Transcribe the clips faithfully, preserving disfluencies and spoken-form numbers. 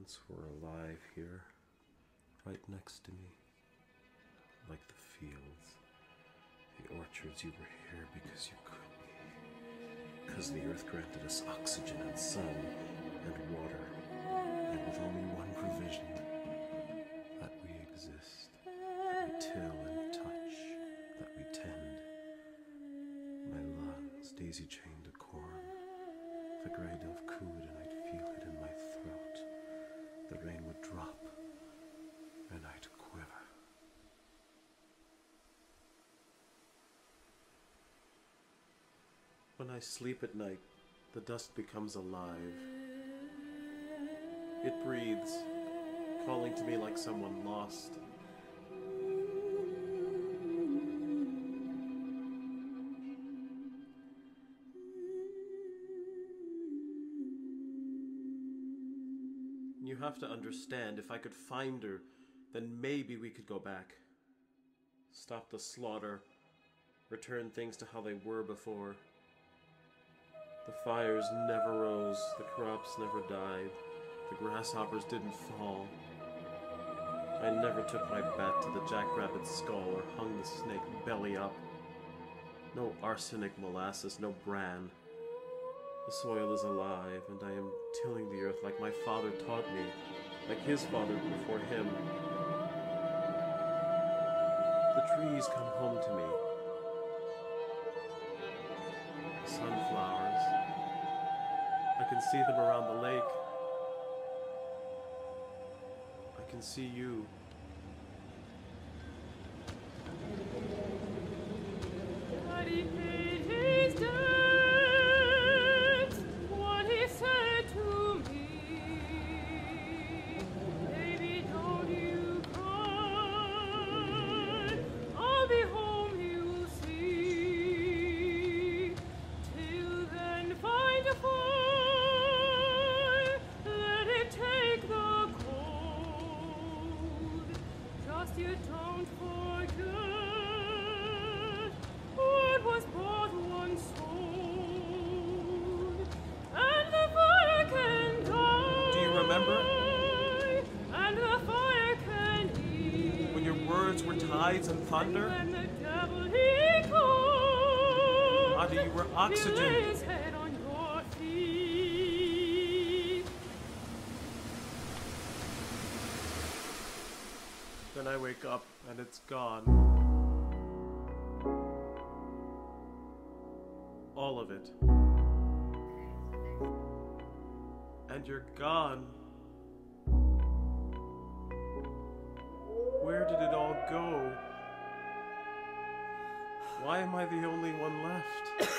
once were alive here, right next to me, like the fields, the orchards. You were here because you could be, because the earth granted us oxygen and sun and water, and with only one provision, that we exist, that we till and touch, that we tend. My lungs daisy-chained to corn. The grey dove cooed and I'd feel it in my throat. The rain would drop and I'd quiver. When I sleep at night, the dust becomes alive. It breathes, calling to me like someone lost. You have to understand, if I could find her, then maybe we could go back. Stop the slaughter, return things to how they were before. The fires never rose, the crops never died, the grasshoppers didn't fall. I never took my bat to the jackrabbit's skull or hung the snake belly up. No arsenic molasses, no bran. The soil is alive, and I am tilling the earth like my father taught me, like his father before him. The trees come home to me. Sunflowers. I can see them around the lake. I can see you. Daddy paid his debt. Tides and thunder. Ody, you were oxygen. Then I wake up and it's gone. All of it. And you're gone. Where did it all go? Why am I the only one left?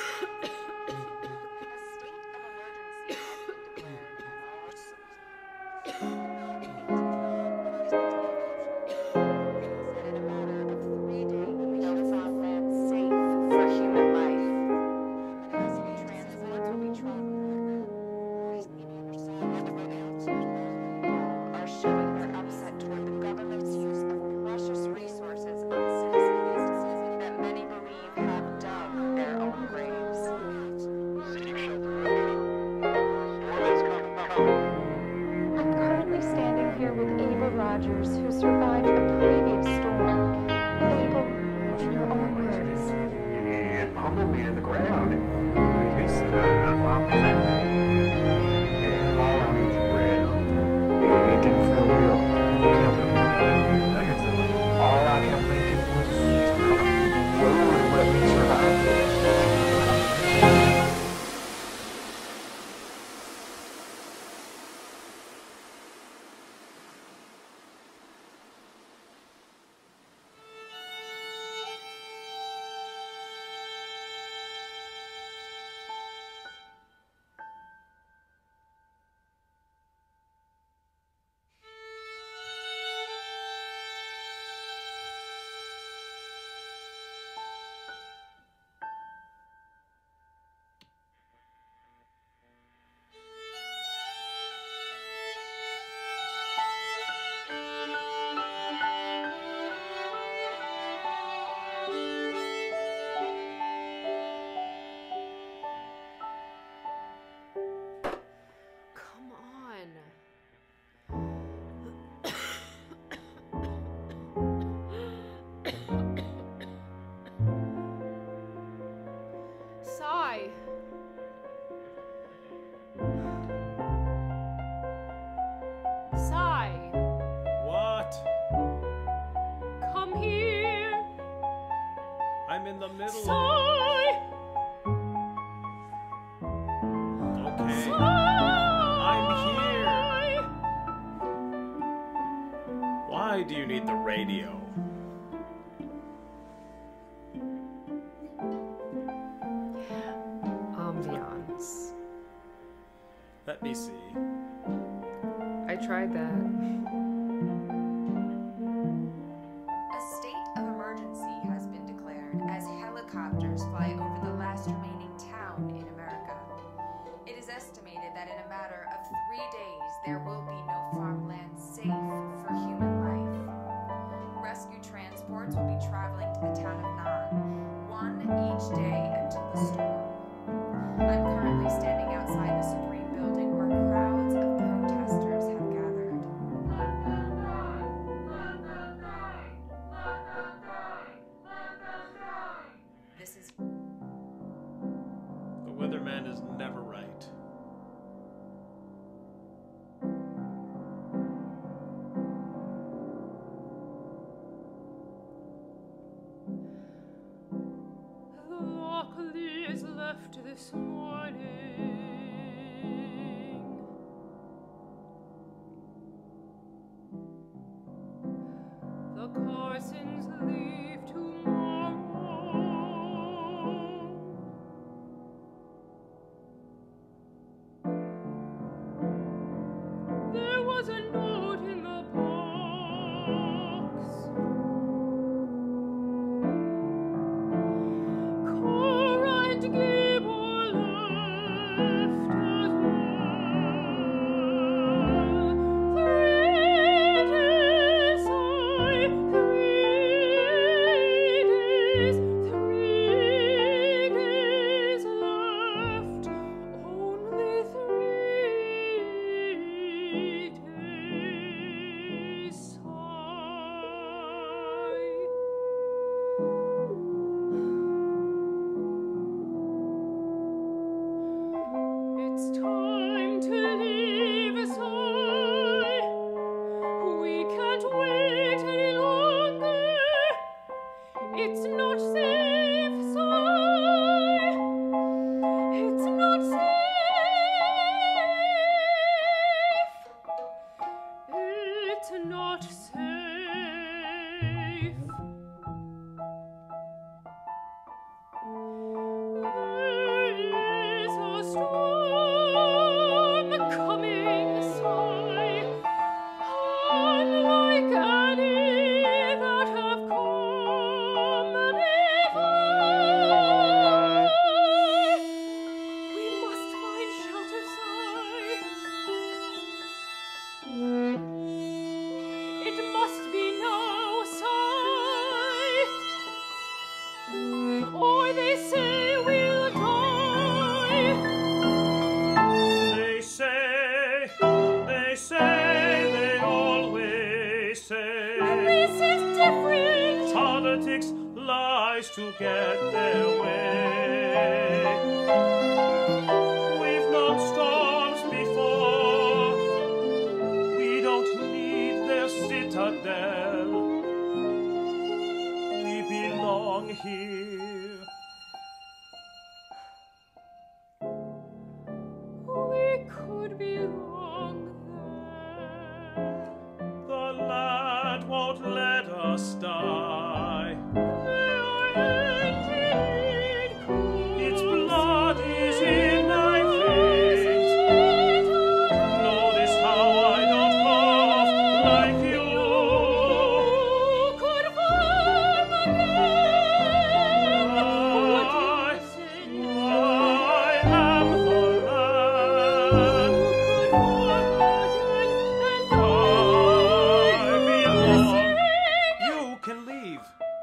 the middle Sye! of... Okay. Sye! I'm here. Why do you need the radio? Ambiance. Let me see. I tried that. A state of emergency has been declared as helicopters fly over the last remaining town in America. It is estimated that in a matter of three days there will be no farmland safe for human life. Rescue transports will be traveling to the town of Nan, one each day until the storm. I'm currently standing outside the Supreme Building where crowds of protesters have gathered. This is The weatherman is never right. The Lockley is left this morning. The Carsons leave tomorrow. There was a note in the box. Cora and Gable left as well. Three days, I, three days, three days left. Only three days, It's time to leave, Sye. We can't wait any longer. It's not safe, Sye. It's not safe. It's not safe. There is a storm coming, Sye, unlike any that have come before. We must find shelter, Sye. It must be now, Sye, or they say we'll die. They say, they say, they always say. This is different. Politics lies to get their way. We've known storms before. We don't need their citadel. We belong here. We could belong there. The land won't let us die. Its blood is in my veins. Notice how I don't cough like you. Could farm again. What I, you sing. I am the land. Could farm again and I I belong. sing. You can leave.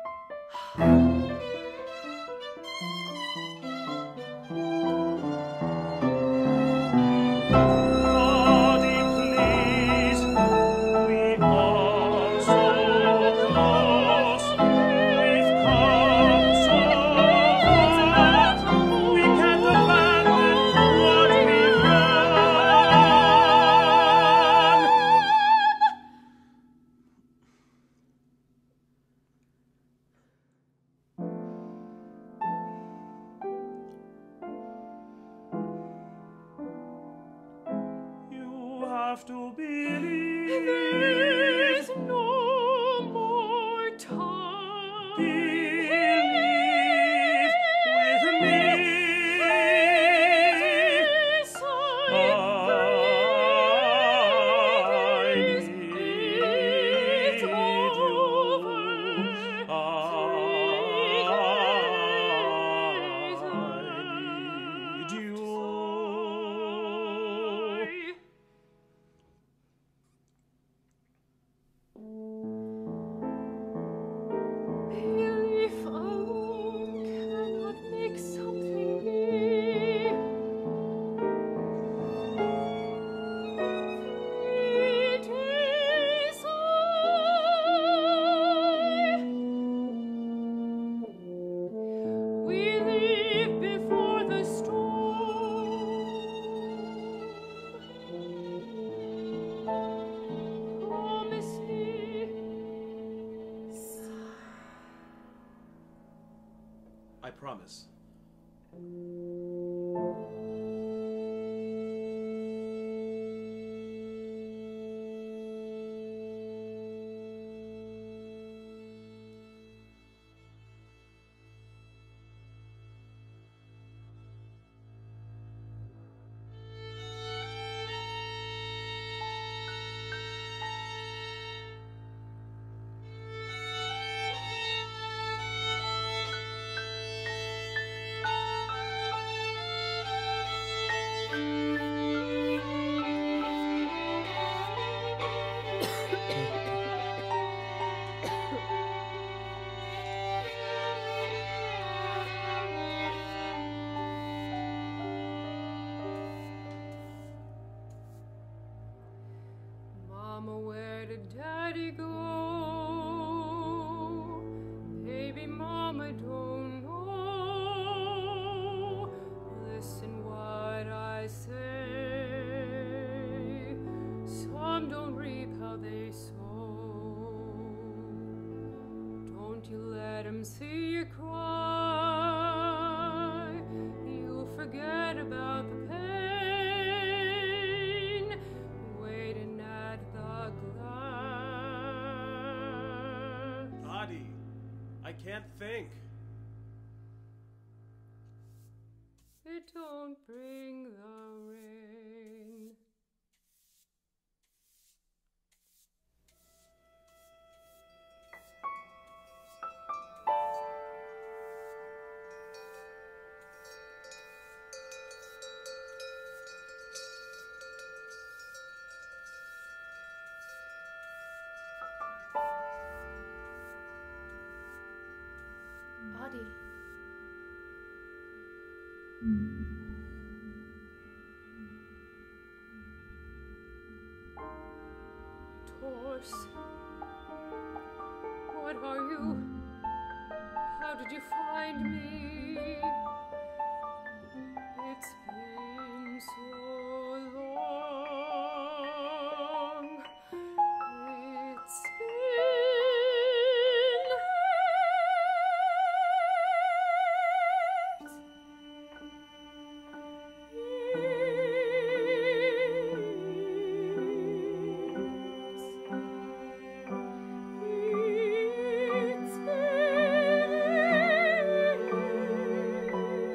have to believe. There's no more time. Believe with me. This I praise. It's over. I need you. Belief alone cannot make something be. It is I. We live before the storm. Promise me. I promise. Mama, where did Daddy go? Baby, Mama don't know. Listen what I say. Some don't reap how they sow. Don't you let 'em see you cry. You'll forget about the pain. Waiting at the glass. Ody, I can't think. It don't bring the rain. Ody. Torse. What are you? How did you find me? It's been so long. It's been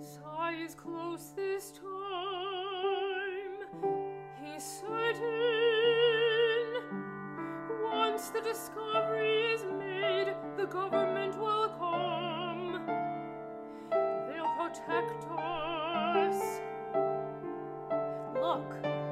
Sye is close this time. He's certain. Once the discovery is made, the government will come. They'll protect us. Look.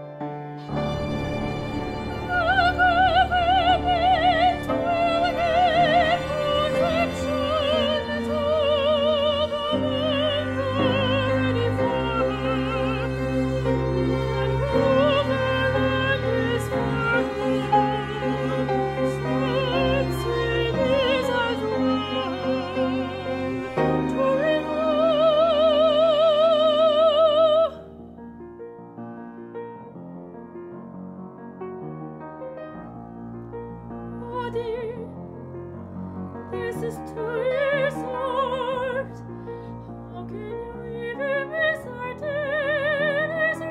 This is two years old. How can you even be certain it's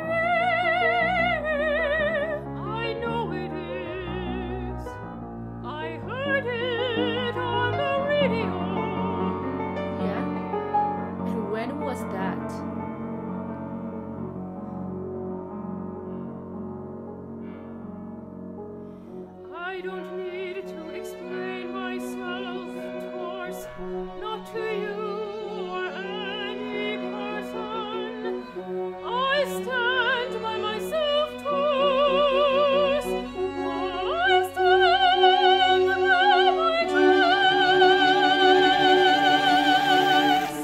real? I know it is. I heard it on the radio. Yeah? And when was that? I don't need to explain myself, Torse, not to you or any person. I stand by myself, Torse. I stand by my choice.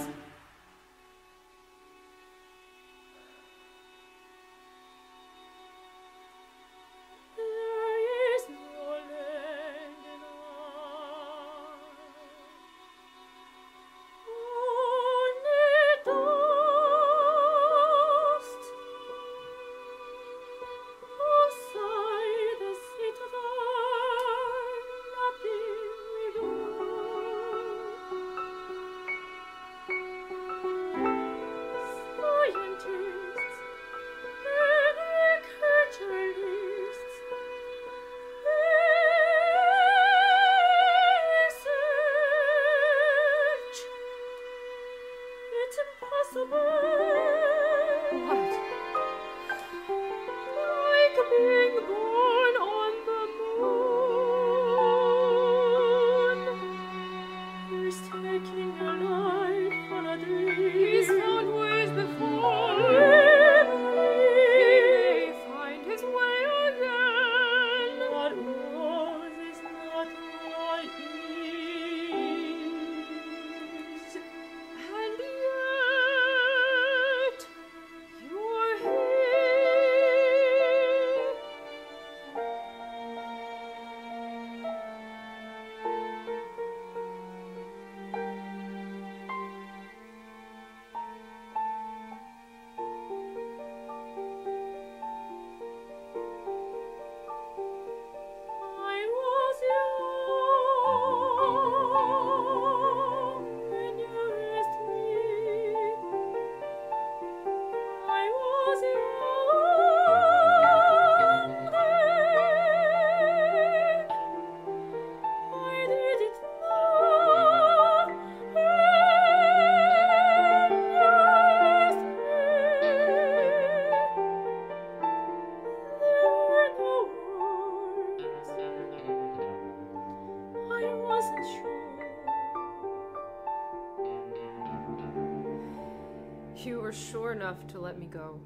There is no land in only dust. Outside the Citadel, nothing we do. Scientists, agriculturists, research. It's impossible. What? Like being born on the moon. He's taking a life on a dream. He's found ways before. He may find his way again. What was is not what is. And yet, you're here. I was young when you raised me. I was young then. I didn't know I wasn't sure. You were sure enough to let me go.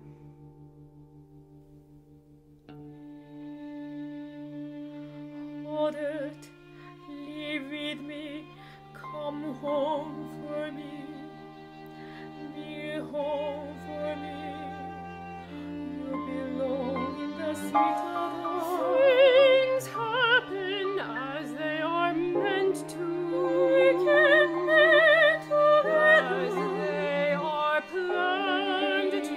Hold it, leave with me, come home for me, be home for me. You belong in the Citadel. Things happen as they are meant to. We can live together as they are planned to.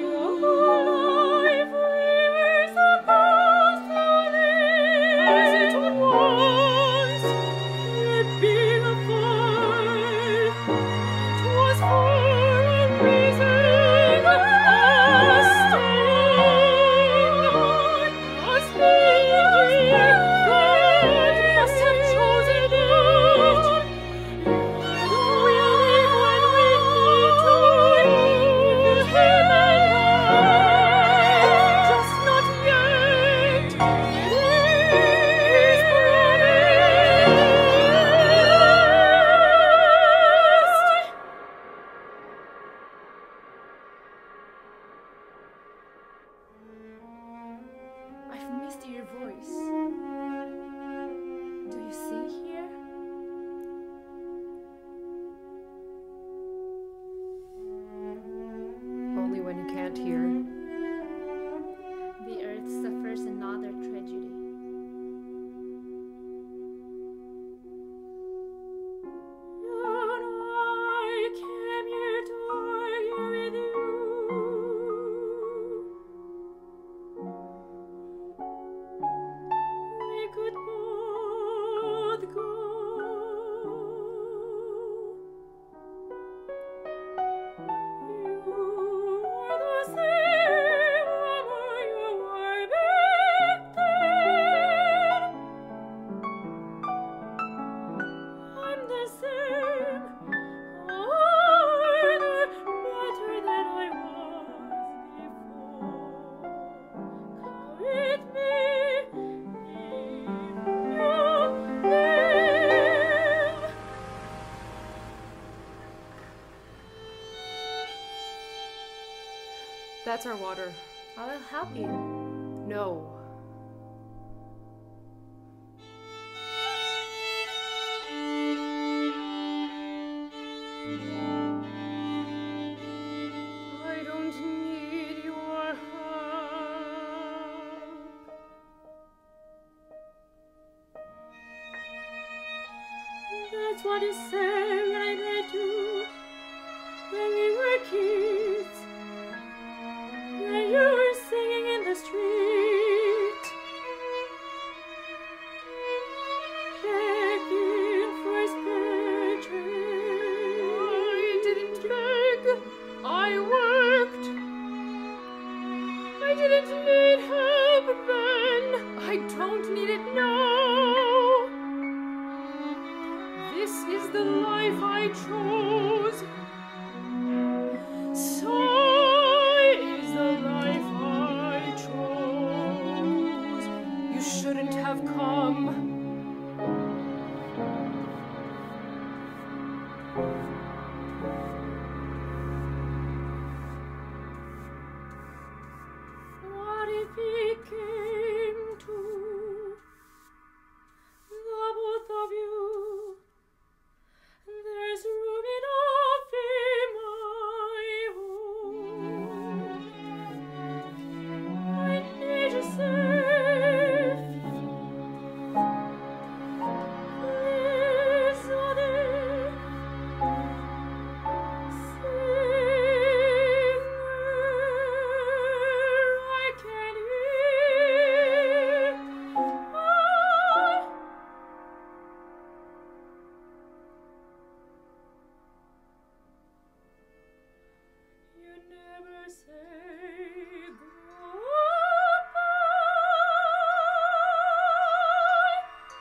Life we were supposed to live as it was. It being a fall, 'twas for a reason. A sting can't hear. The earth suffers another tragedy. And I came here to argue with you. We could both go. You are the same woman you were back then. I'm the same, either better than I was before. Come with me if you live. That's our water. I will help you. No. I don't need your help. That's what you said when I met you, when we were kids, when you were singing in the street, begging for spare I didn't beg. I worked. I didn't need help then. I don't need it now. This is the life I chose. So is the life I chose. You shouldn't have come. What if it came to the both of you? There's room enough in my home. I need you safe. Please, Ody, sing where I can hear. Ah. You never say goodbye.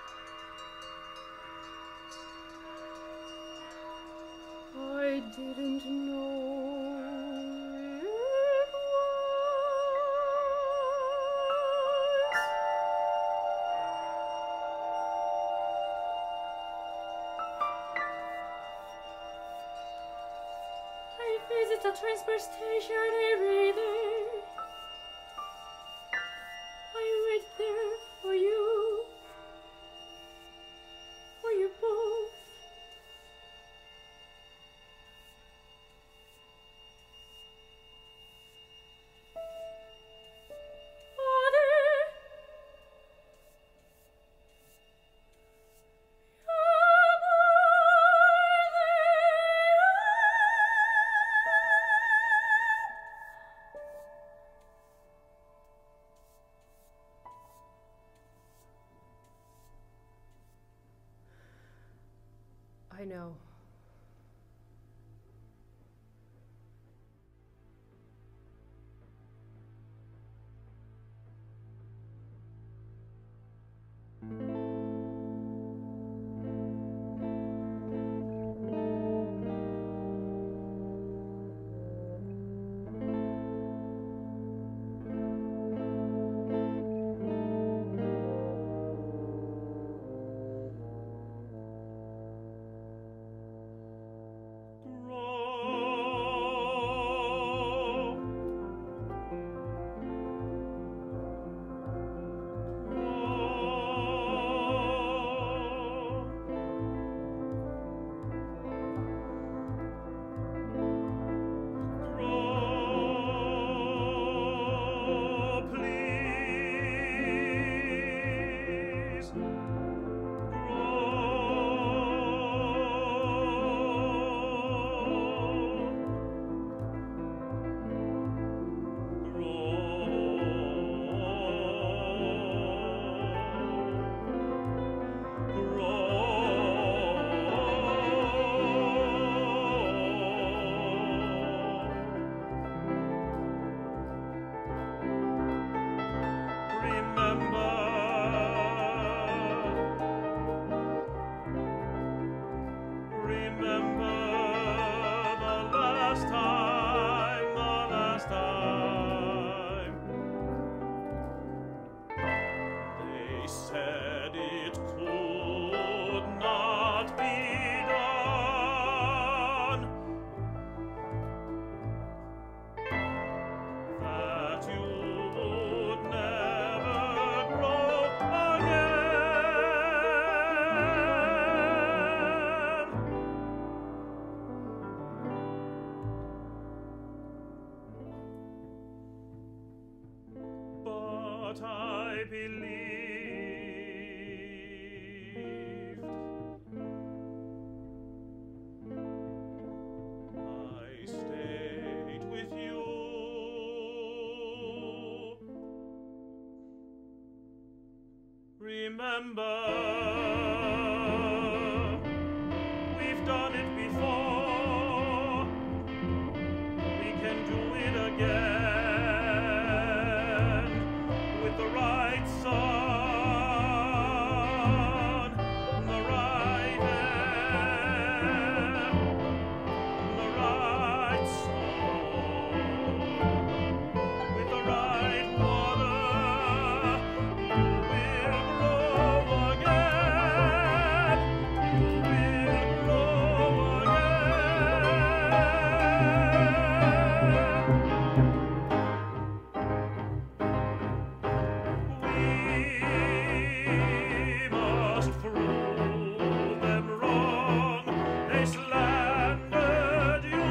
I didn't know it was. I visit the transfer station every day. I wait there for you, for you both. Ody, you're more than I know. They said it could not be done, that you would never grow again. But I believed. I stayed with you. Remember, we've done it before. We can do it again with the right sun, the right air, the right soul, with the right water. You will grow again. You will grow again. We must prove them wrong. They slandered you,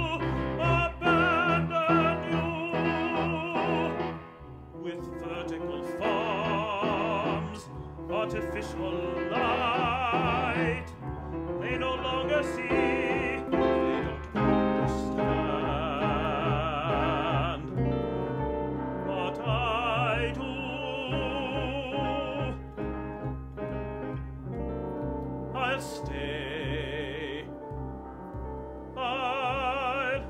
abandoned you. With vertical farms, artificial light, they no longer see, they don't understand. But I do. I'll stay. I'll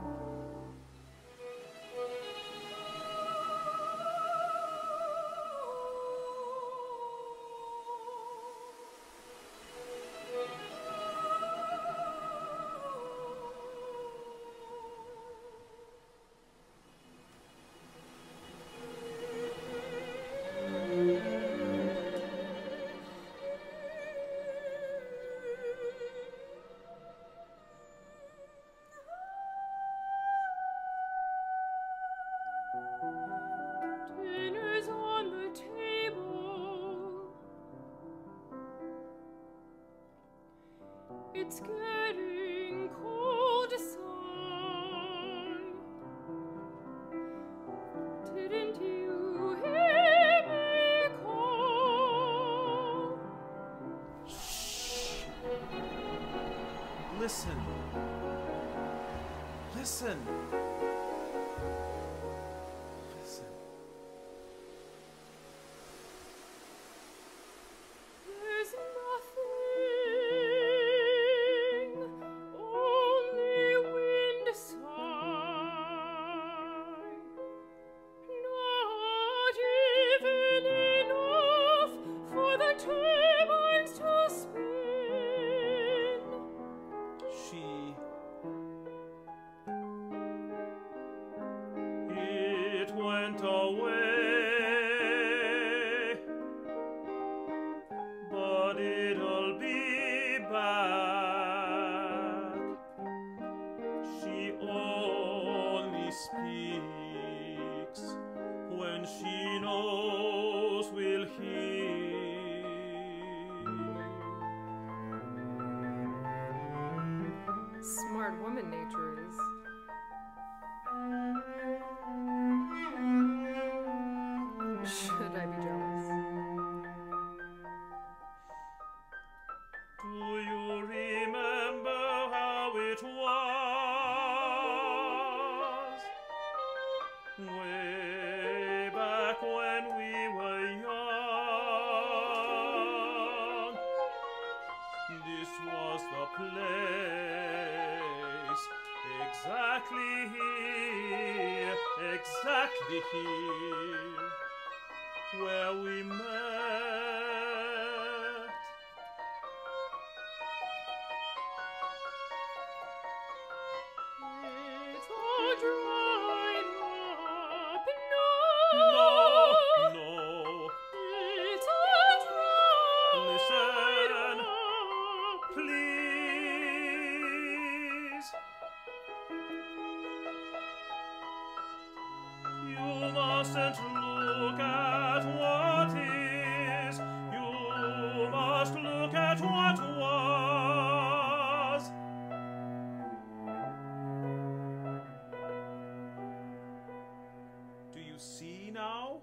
Dinner's on the table. It's getting cold aside. Didn't you hear me call? Listen. Listen. Listen. There's nothing, only wind sigh. Not even enough for the turbines to spin. She. It went away, but it'll be back. She only speaks when she knows we'll hear. Smart woman nature is. Should I be jealous? Do you remember how it was? Way back when we were young. This was the place. Exactly here, exactly here, where we met. It's all dried up, no. No, no. It's all mustn't look at what is, you must look at what was. Do you see now?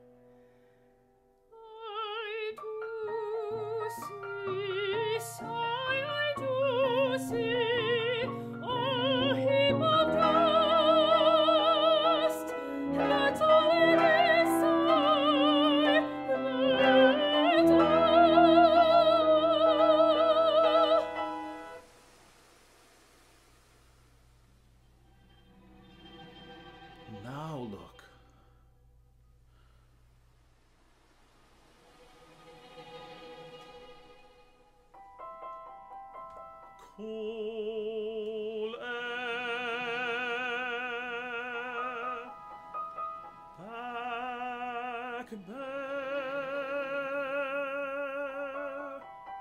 I do see, sigh, I do see a heap of dust. That's all it is, sigh, that's all. Now look. Cool air, back bare,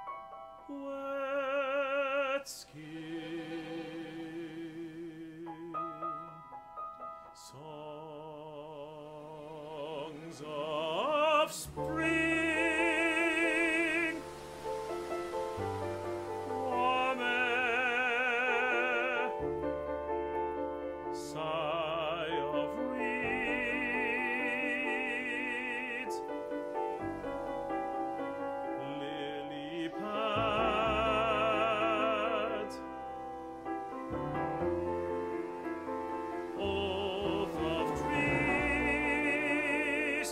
wet skin, songs of spring. Sigh of reeds, lily pads, oath of trees,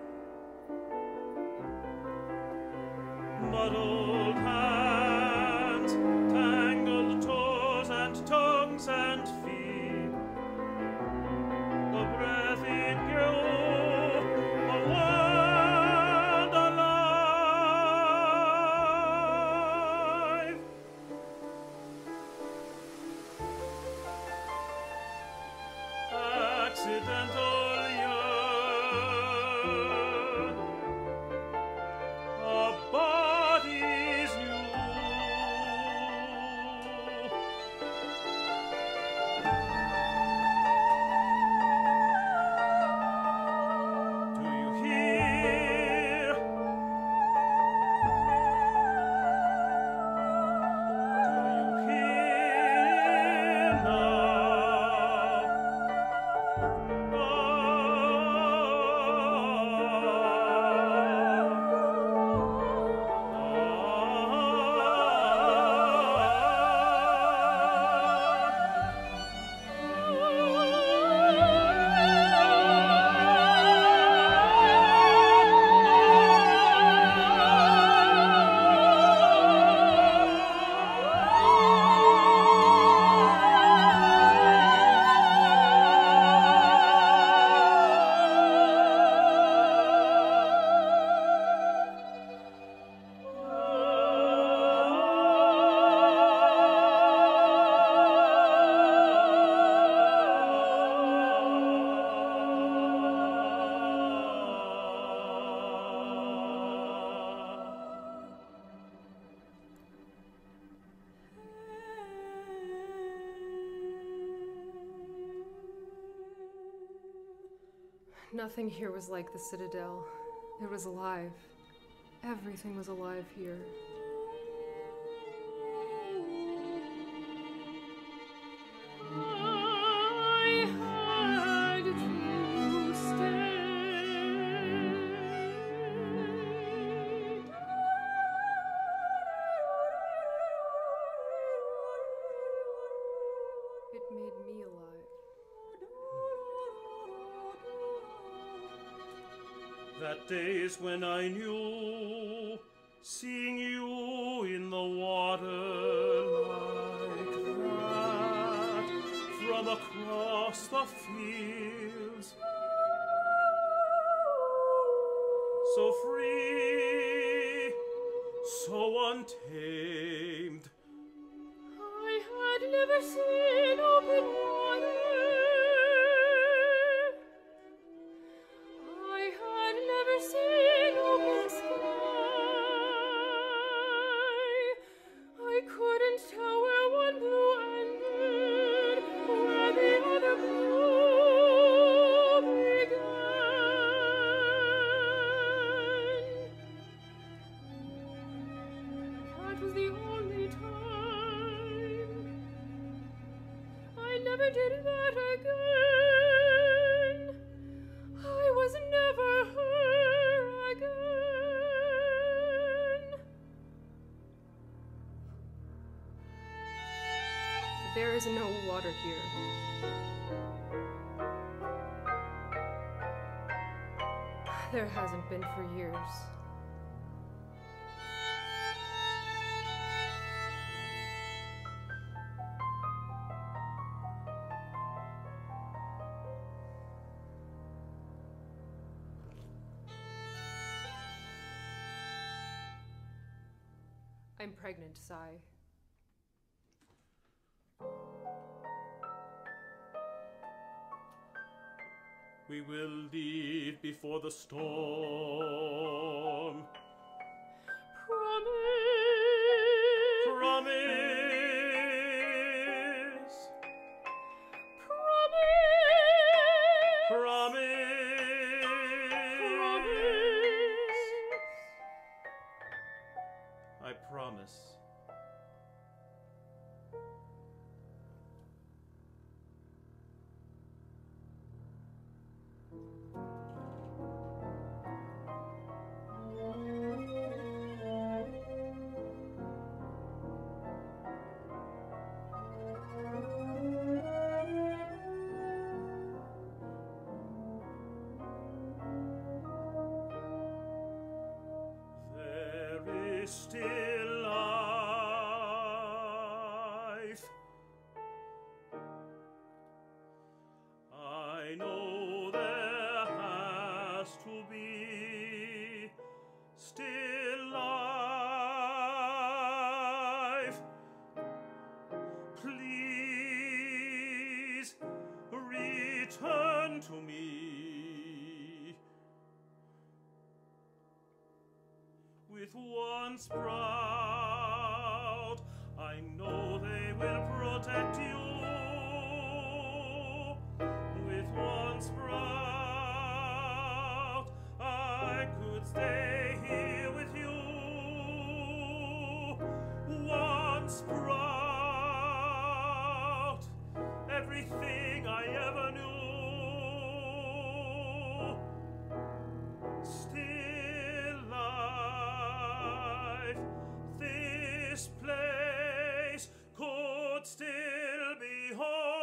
muddled hands, tangled toes and tongues and feet. The breath in you, a world alive. Accidental yearn, a body's new. Nothing here was like the Citadel. It was alive. Everything was alive here. I had to stay. It made me alive. That days when I knew, seeing you in the water like that, from across the fields, so free, so untamed. I had never seen open water. Seen open sky. I couldn't tell where one blue ended, where the other blue began. again. I was never her again. There is no water here. There hasn't been for years. I'm pregnant, Sye. We will leave before the storm. Promise. Promise. Promise. Promise. I promise. Still life. I know there has to be still life. Please return to me. With one sprout, I know they will protect you. With one sprout, I could stay here with you. One sprout, everything I ever knew. Still life, this place could still be home.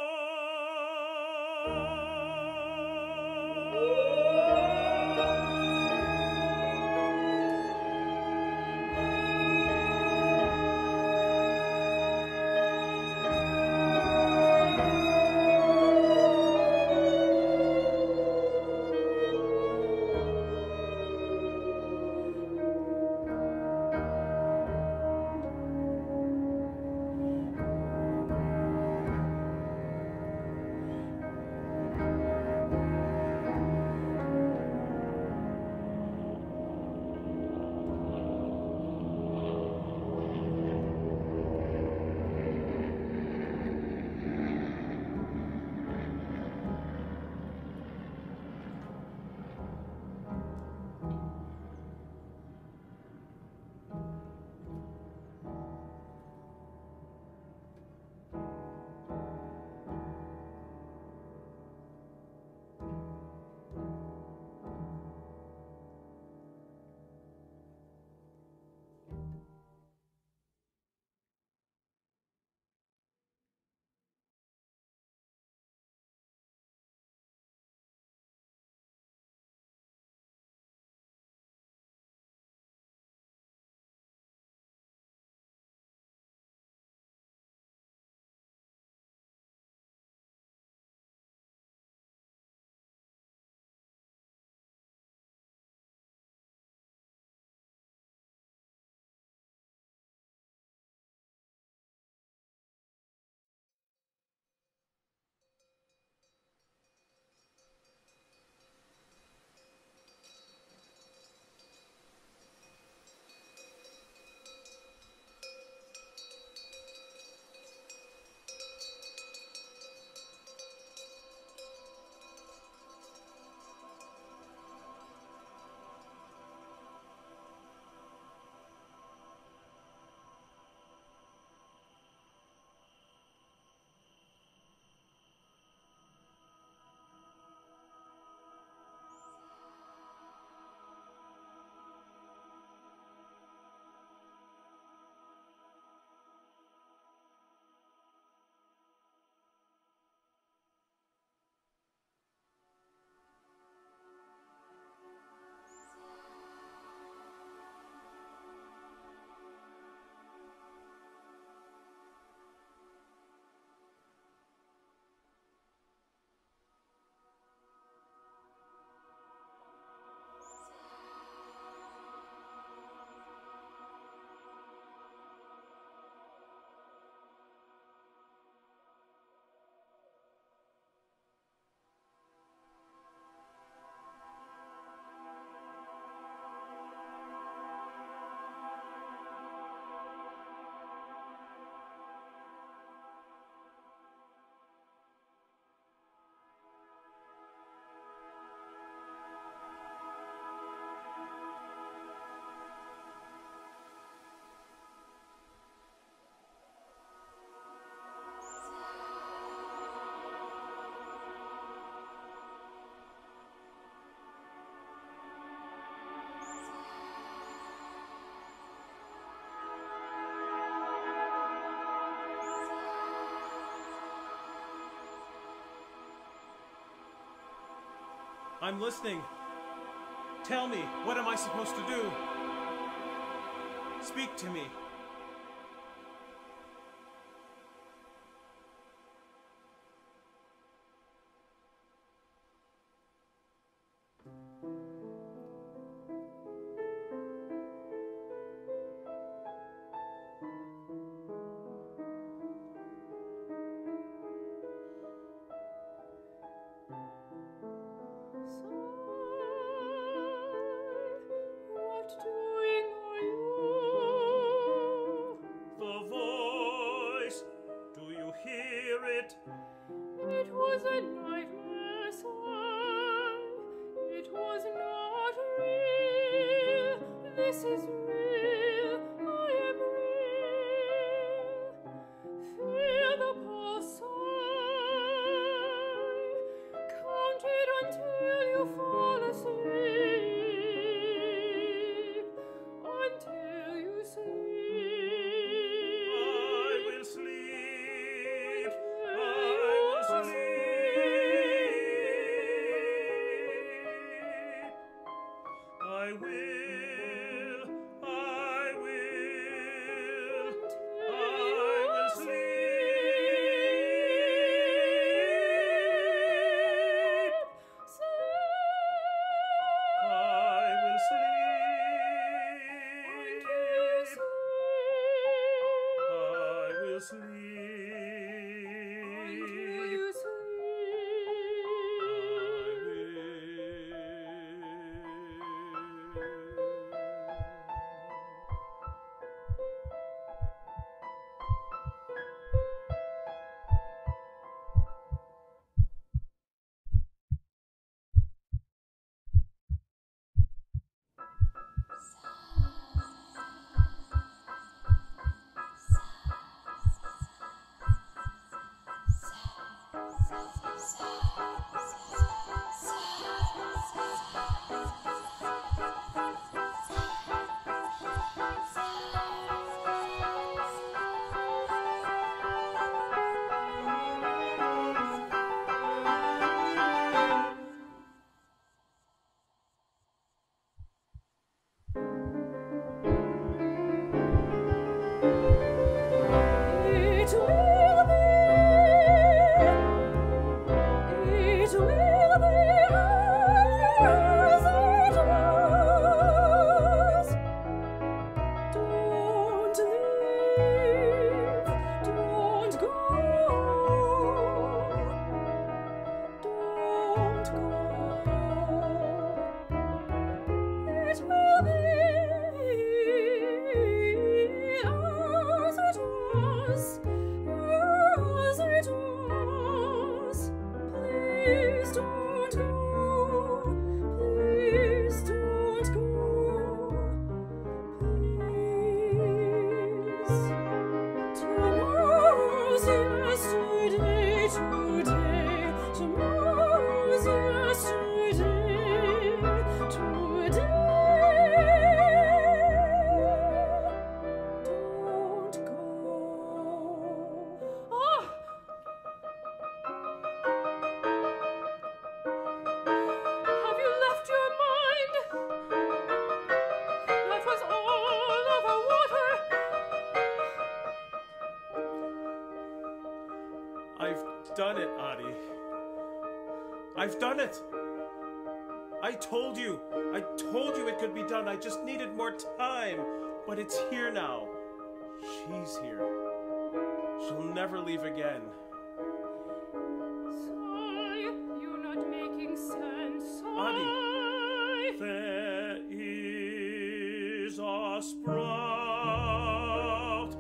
I'm listening. Tell me, what am I supposed to do? Speak to me. It was a nightmare, sigh. It was not real. This is real. I am real. Feel the pulse sigh. Count it until you fall asleep. Until you sleep. I will sleep. I will, I will, I will sleep. I will sleep. I will sleep. Done it, Ody. I've done it. I told you. I told you it could be done. I just needed more time. But it's here now. She's here. She'll never leave again. Sye, you're not making sense. Ody. Sye. There is a sprout.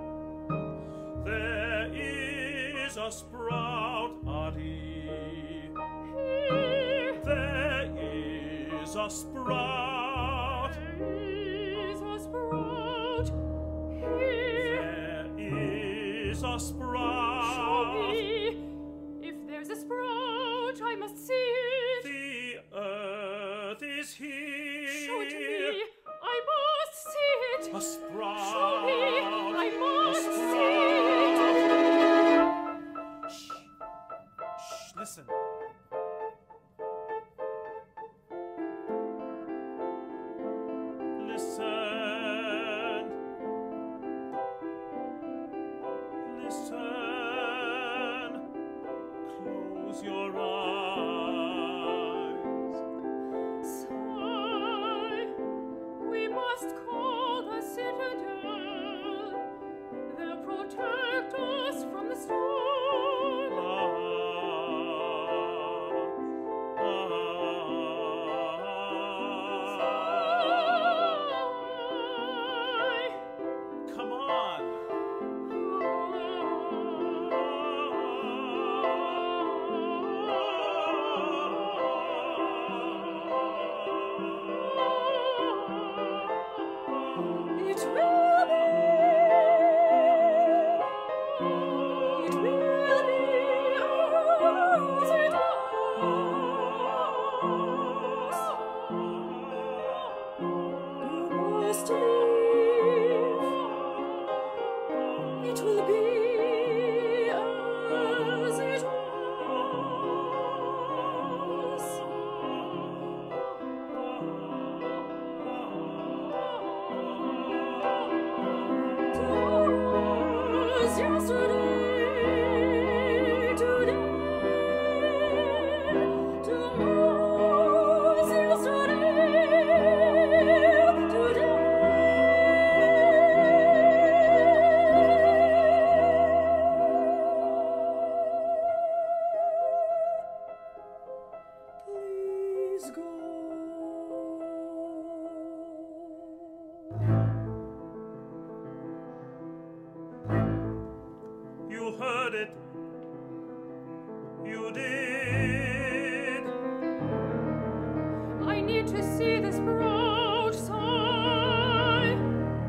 There is a sprout, Ody. Here. There is a sprout. There is a sprout. Here. There is a sprout. Show me. If there's a sprout, I must see it. The earth is here. Show it to me. I must see it. A sprout. Show me. I must see it. Shh. Shh. Listen. this proud sigh.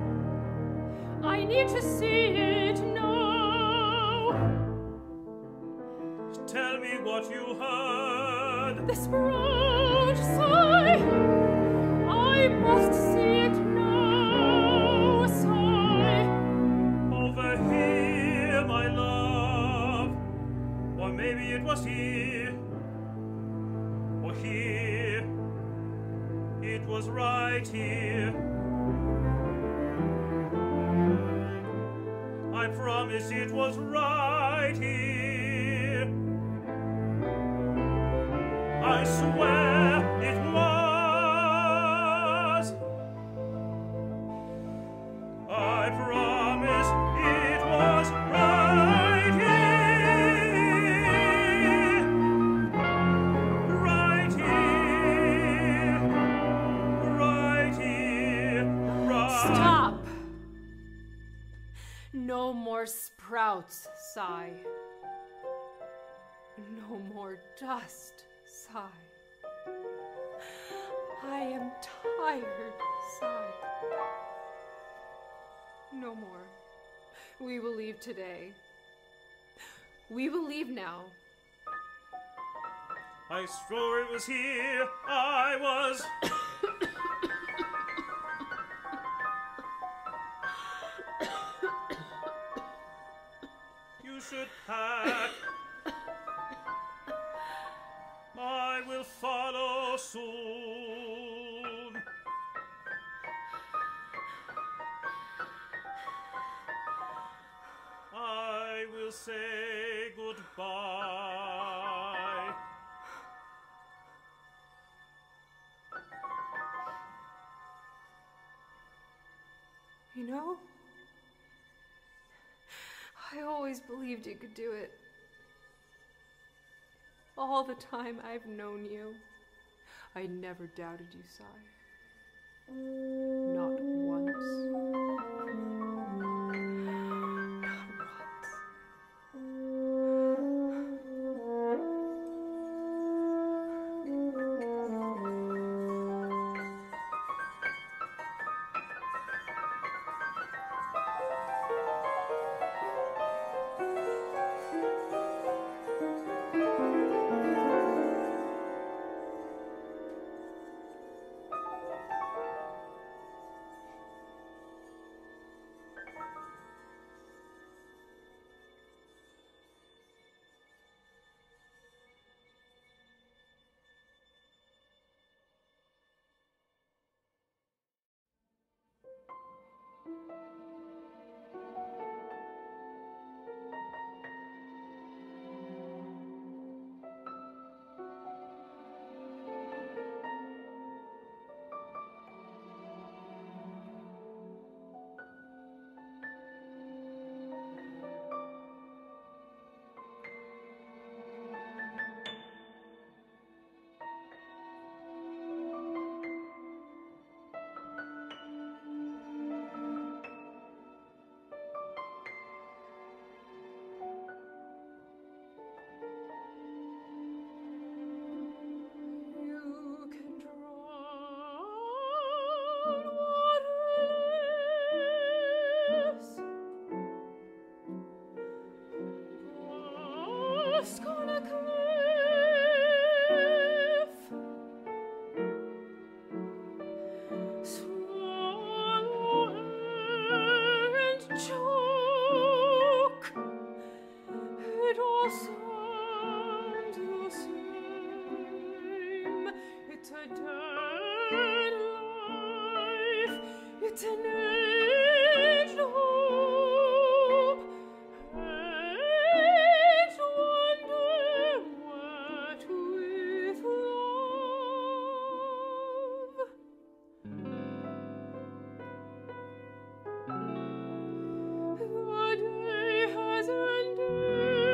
I need to see it now. Tell me what you heard. This proud sigh. I must see it now. Sigh. Over here, my love. Or maybe it was here. Or here. It was right here. I promise it was right here. I swear it was. I promise it was right here. Right here. Right here. Right. Stop! No more sprouts, Sye. No more dust, Sye. I am tired, Sye. No more. We will leave today. We will leave now. I swore it was here. I was. You should pack. I will follow soon. I will say goodbye. You know, I always believed you could do it. All the time I've known you, I never doubted you, Sye. Not once. Not once.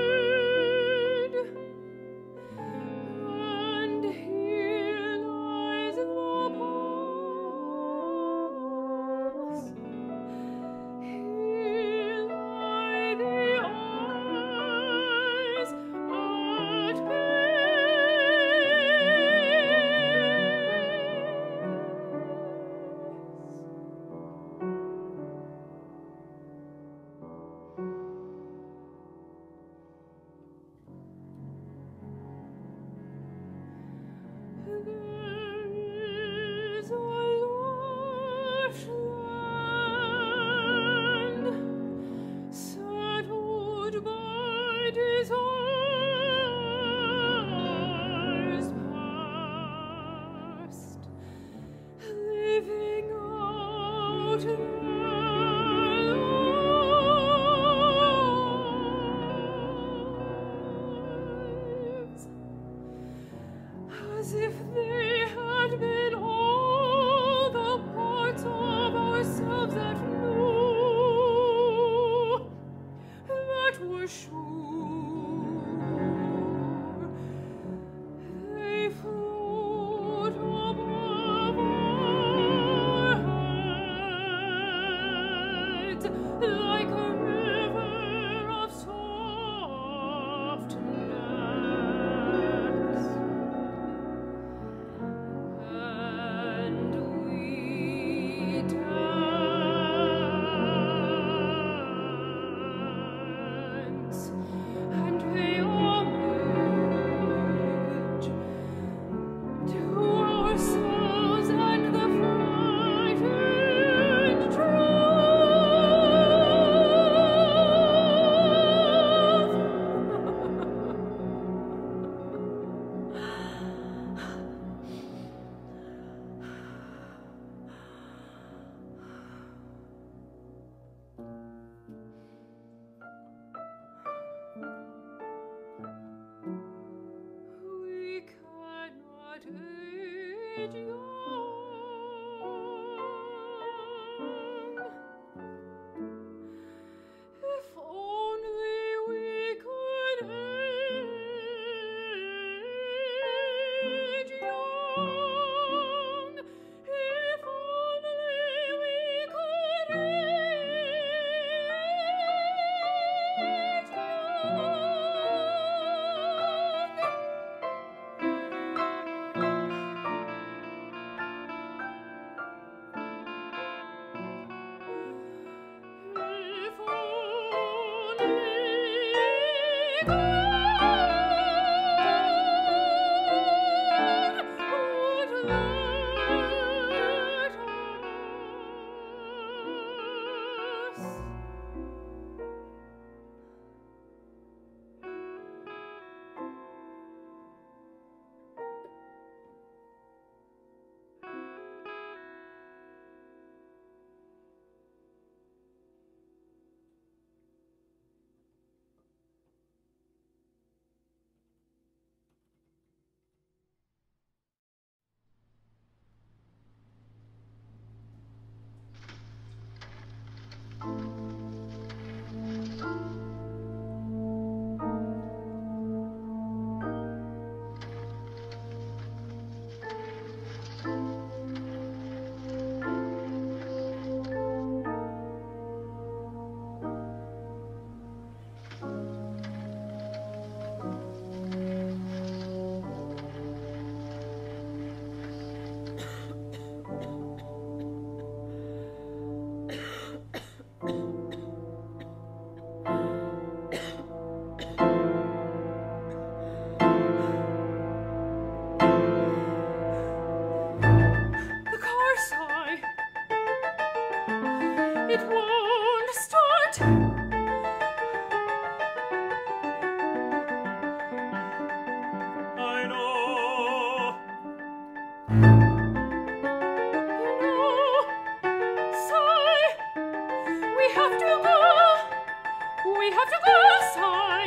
And here as if they had been all the parts of ourselves that knew, that were sure. They float above our heads like a river of soft necks, and we dance, and pay homage to ourselves and the frightened truth. We cannot age young. If only we could age young. If only we could age If the car sigh, it won't start. I know. You know, sigh, we have to go. We have to go, sigh.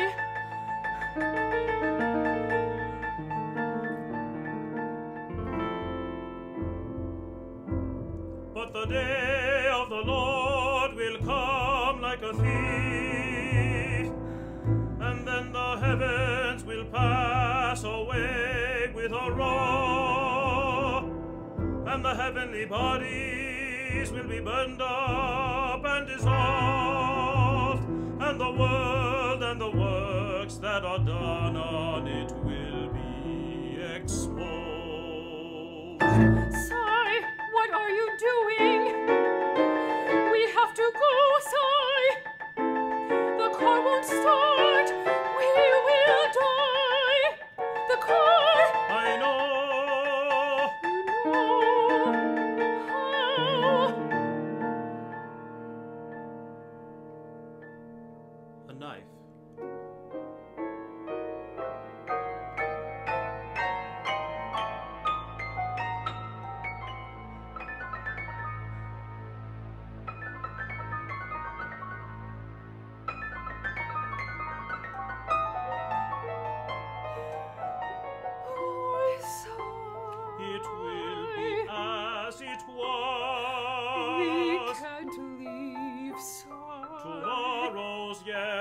But the day of the Lord will come like a thief, and then the heavens will pass away with a roar, and the heavenly bodies will be burned up and dissolved, and the world and the works that are done on it will be exposed. Sigh, what are you doing? We have to go, sigh. The car won't start. We will die. The car. I know. You know how. A knife.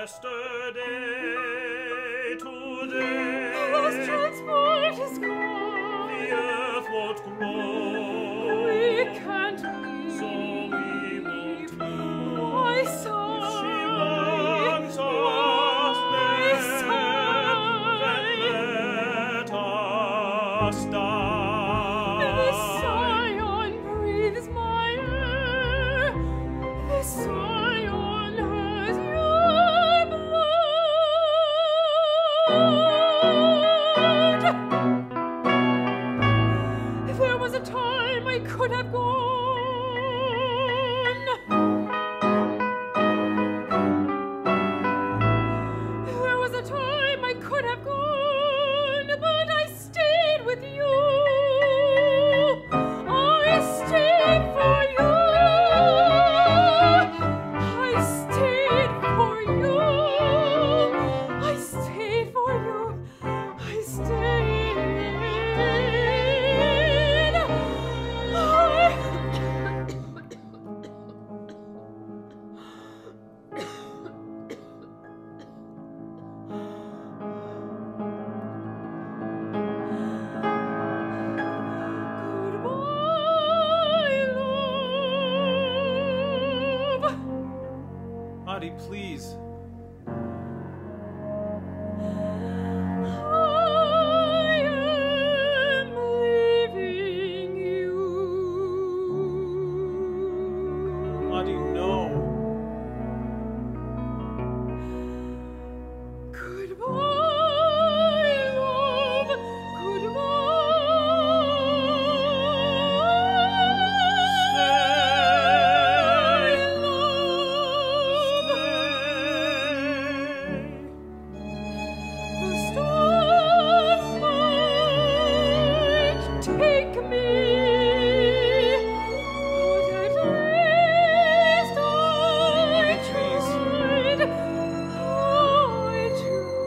yesterday, today. This transport is gone. The earth won't grow. We can't leave. So we won't move. I sigh. If she wants us dead, then let us die. This scion breathes my air. This scion has your blood. If there was a time I could have gone, if there was a time I could have gone, but I stayed with you. I stayed for you. I stayed for you. I stayed for you. I stayed. Goodbye, love. Ody, please. I am leaving you. Ody, no. Goodbye, love. Goodbye. The storm might take me, but at least I Please. tried. I tried.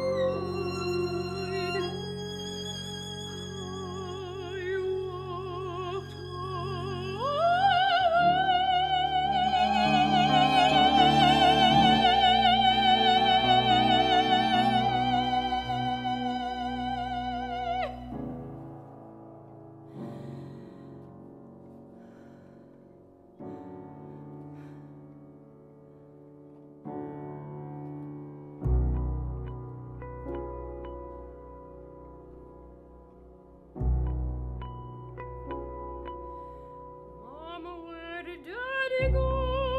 Mama, where did Daddy go?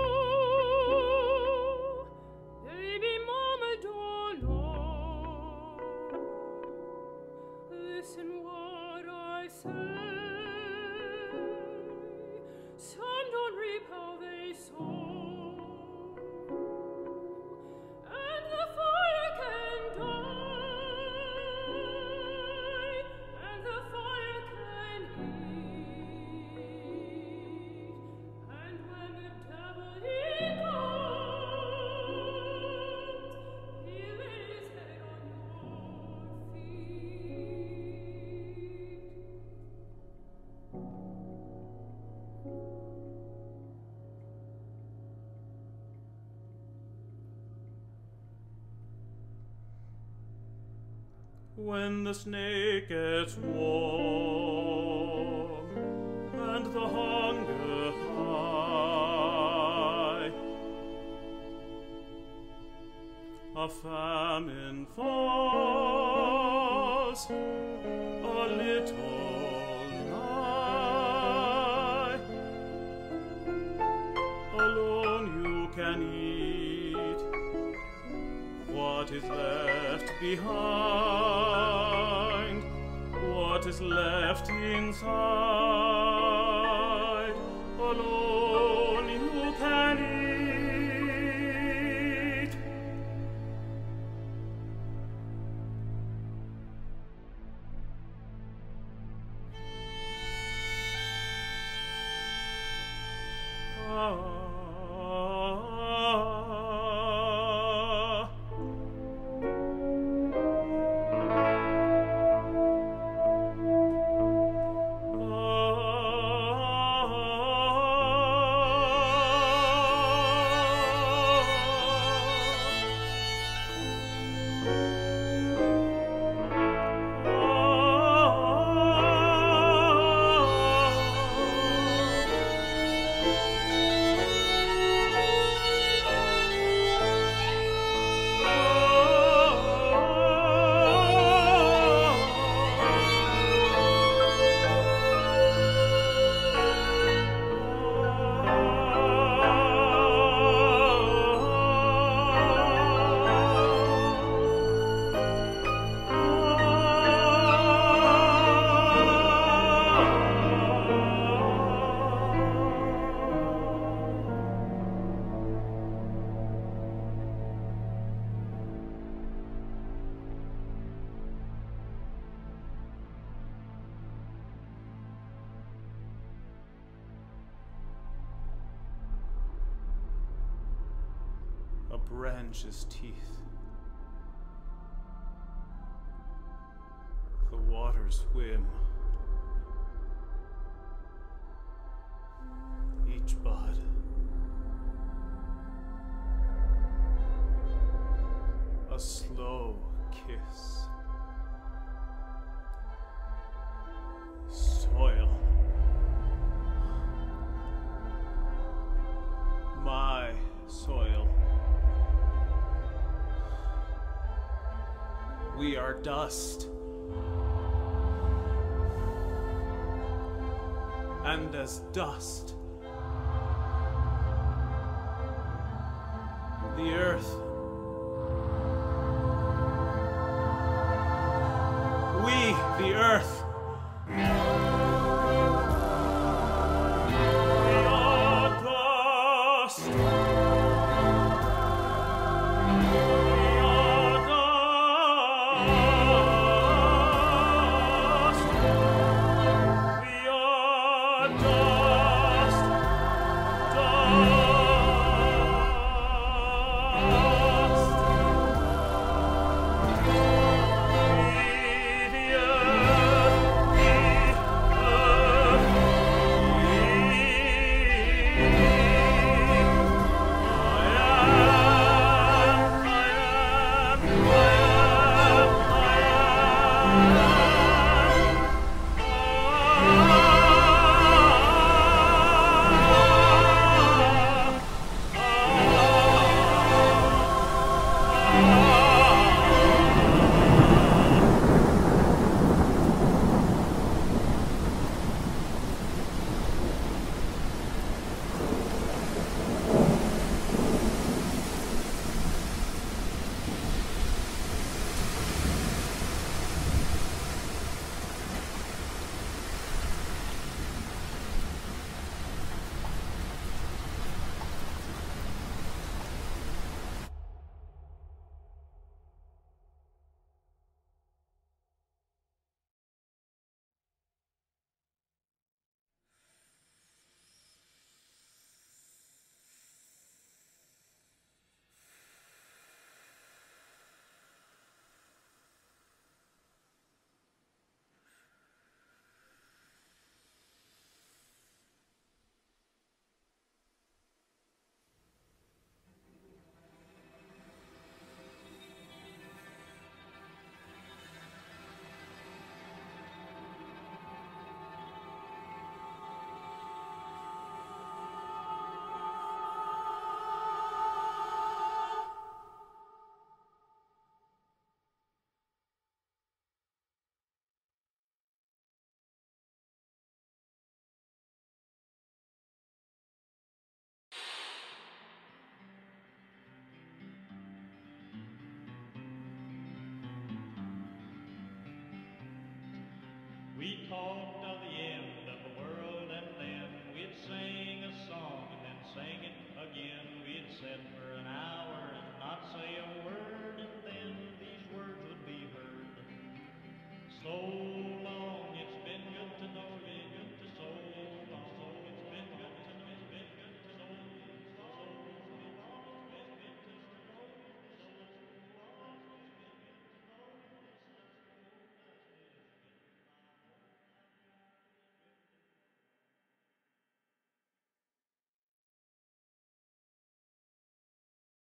Baby, Mama don't know. Listen what I say. Some don't reap how they sow, and the fire can die, and the fire can eat, and when the devil he comes, he lays his head on your feet. When the snake gets warm and the hunger high, a famine falls a little nigh. Alone you can eat what is left behind, what is left inside. Alone you can eat. Ah. Ah. branch's teeth. The water's whim. Each bud. A slow kiss. Soil. My soil. We are dust. And as dust, the earth. We, the earth. We talked of the end of the world, and then we'd sing a song and then sing it again. We'd sit for an hour and not say a word, and then these words would be heard. So